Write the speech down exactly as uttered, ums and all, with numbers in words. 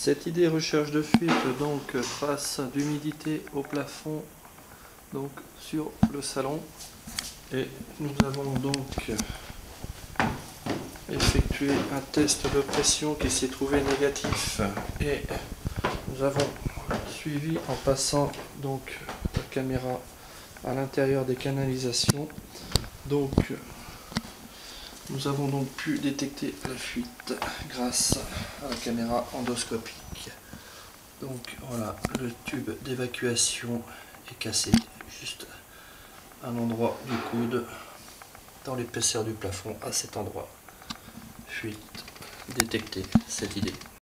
Cette idée recherche de fuite donc trace d'humidité au plafond donc sur le salon, et nous avons donc effectué un test de pression qui s'est trouvé négatif, et nous avons suivi en passant donc la caméra à l'intérieur des canalisations. Donc nous avons donc pu détecter la fuite grâce à la caméra endoscopique. Donc voilà, le tube d'évacuation est cassé juste à l'endroit du coude, dans l'épaisseur du plafond, à cet endroit. Fuite détectée, cette idée.